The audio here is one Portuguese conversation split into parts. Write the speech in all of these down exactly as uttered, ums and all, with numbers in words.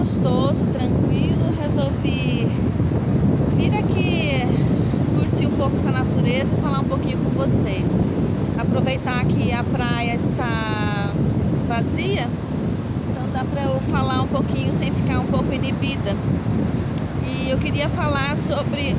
gostoso, tranquilo, resolvi vir aqui curtir um pouco essa natureza e falar um pouquinho com vocês. Aproveitar que a praia está vazia, então dá para eu falar um pouquinho sem ficar um pouco inibida. E eu queria falar sobre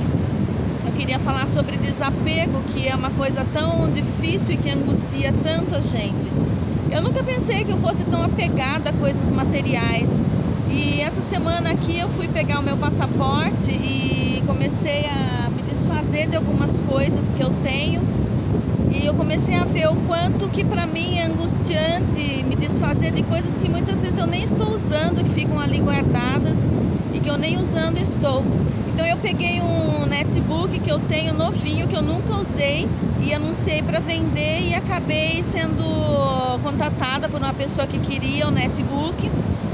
eu queria falar sobre desapego, que é uma coisa tão difícil e que angustia tanto a gente. Eu nunca pensei que eu fosse tão apegada a coisas materiais. E essa semana aqui eu fui pegar o meu passaporte e comecei a me desfazer de algumas coisas que eu tenho. E eu comecei a ver o quanto que para mim é angustiante me desfazer de coisas que muitas vezes eu nem estou usando, que ficam ali guardadas e que eu nem usando estou. Então eu peguei um netbook que eu tenho novinho, que eu nunca usei, e anunciei para vender e acabei sendo contatada por uma pessoa que queria o netbook.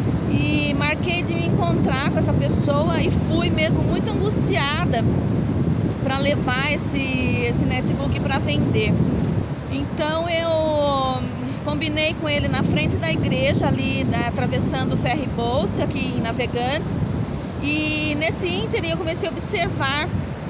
E marquei de me encontrar com essa pessoa e fui mesmo muito angustiada para levar esse, esse netbook para vender. Então eu combinei com ele na frente da igreja, ali né, atravessando o ferry boat aqui em Navegantes. E nesse ínterim eu comecei a observar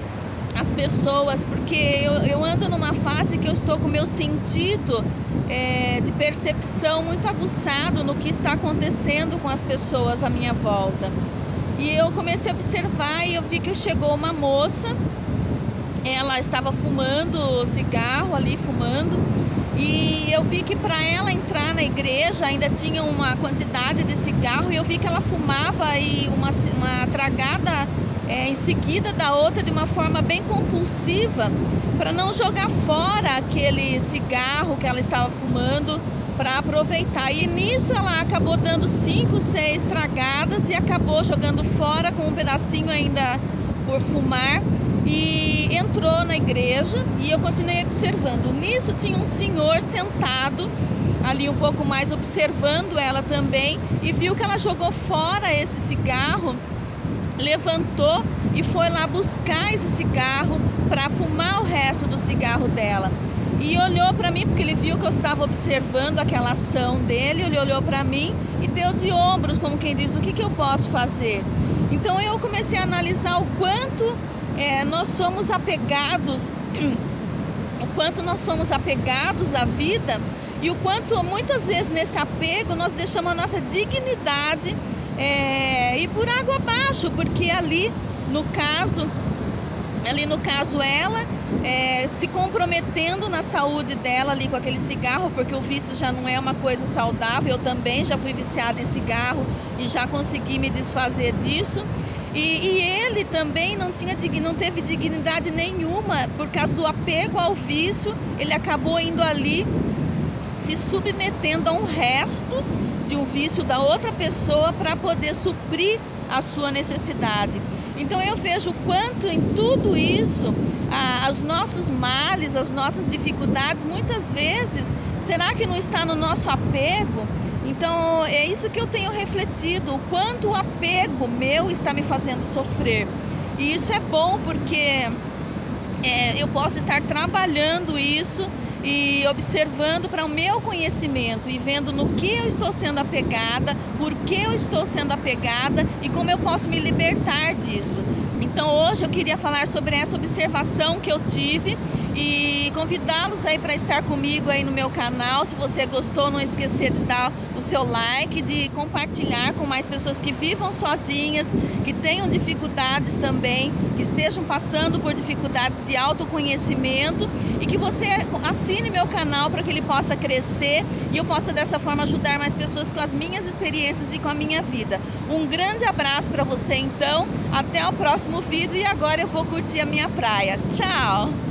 as pessoas, porque eu, eu ando numa fase que eu estou com o meu sentido é, de percepção muito aguçado no que está acontecendo com as pessoas à minha volta. E eu comecei a observar e eu vi que chegou uma moça, ela estava fumando cigarro ali, fumando, e eu vi que para ela entrar na igreja ainda tinha uma quantidade de cigarro, e eu vi que ela fumava aí uma, uma tragada é, em seguida da outra de uma forma bem compulsiva, para não jogar fora aquele cigarro que ela estava fumando, para aproveitar. E nisso ela acabou dando cinco, seis tragadas e acabou jogando fora com um pedacinho ainda por fumar. E entrou na igreja e eu continuei observando. Nisso tinha um senhor sentado ali um pouco mais observando ela também, e viu que ela jogou fora esse cigarro, levantou e foi lá buscar esse cigarro para fumar o resto do cigarro dela. E olhou para mim, porque ele viu que eu estava observando aquela ação dele, ele olhou para mim e deu de ombros, como quem diz, o que, que eu posso fazer? Então eu comecei a analisar o quanto É, nós somos apegados, o quanto nós somos apegados à vida, e o quanto muitas vezes nesse apego nós deixamos a nossa dignidade é, ir por água abaixo, porque ali no caso, ali no caso ela é, se comprometendo na saúde dela ali com aquele cigarro, porque o vício já não é uma coisa saudável. Eu também já fui viciada em cigarro e já consegui me desfazer disso. E, e ele também não, tinha, não teve dignidade nenhuma por causa do apego ao vício. Ele acabou indo ali se submetendo a um resto de um vício da outra pessoa para poder suprir a sua necessidade. Então eu vejo o quanto em tudo isso, ah, os nossos males, as nossas dificuldades, muitas vezes, será que não está no nosso apego? Então é isso que eu tenho refletido, o quanto o apego meu está me fazendo sofrer. E isso é bom, porque é, eu posso estar trabalhando isso e observando para o meu conhecimento e vendo no que eu estou sendo apegada, por que eu estou sendo apegada e como eu posso me libertar disso. Então hoje eu queria falar sobre essa observação que eu tive e convidá-los aí para estar comigo aí no meu canal. Se você gostou, não esquecer de dar o seu like, de compartilhar com mais pessoas que vivam sozinhas, que tenham dificuldades também, que estejam passando por dificuldades de autoconhecimento, e que você assine meu canal para que ele possa crescer e eu possa dessa forma ajudar mais pessoas com as minhas experiências e com a minha vida. Um grande abraço para você então, até o próximo vídeo, e agora eu vou curtir a minha praia. Tchau!